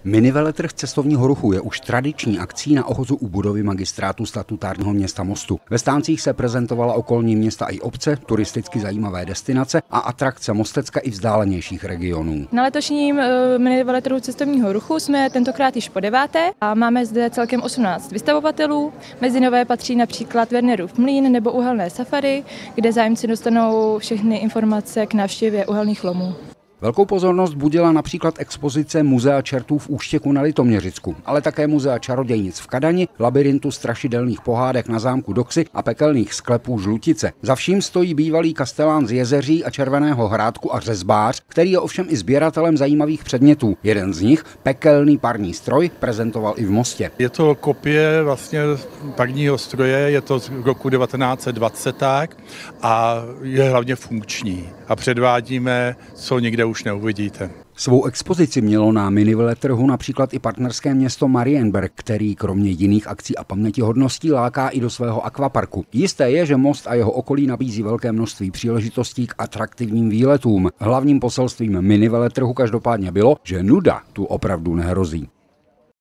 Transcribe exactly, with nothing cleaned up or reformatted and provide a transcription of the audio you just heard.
Miniveletrh cestovního ruchu je už tradiční akcí na ochozu u budovy magistrátu statutárního města Mostu. Ve stáncích se prezentovala okolní města i obce, turisticky zajímavé destinace a atrakce Mostecka i vzdálenějších regionů. Na letošním uh, miniveletrhu cestovního ruchu jsme tentokrát již po deváté a máme zde celkem osmnáct vystavovatelů. Mezi nové patří například Wernerův mlýn nebo uhelné safari, kde zájemci dostanou všechny informace k návštěvě uhelných lomů. Velkou pozornost budila například expozice Muzea čertů v Úštěku na Litoměřicku, ale také Muzea čarodějnic v Kadani, labirintu strašidelných pohádek na zámku Doxy a pekelných sklepů Žlutice. Za vším stojí bývalý kastelán z Jezeří a Červeného Hrádku a řezbář, který je ovšem i sběratelem zajímavých předmětů. Jeden z nich, pekelný parní stroj, prezentoval i v Mostě. Je to kopie vlastně parního stroje, je to z roku devatenáct set dvacet tak a je hlavně funkční. A předvádíme, co nikde už neuvidíte. Svou expozici mělo na miniveletrhu například i partnerské město Marienberg, který kromě jiných akcí a pamětihodností láká i do svého akvaparku. Jisté je, že Most a jeho okolí nabízí velké množství příležitostí k atraktivním výletům. Hlavním poselstvím miniveletrhu každopádně bylo, že nuda tu opravdu nehrozí.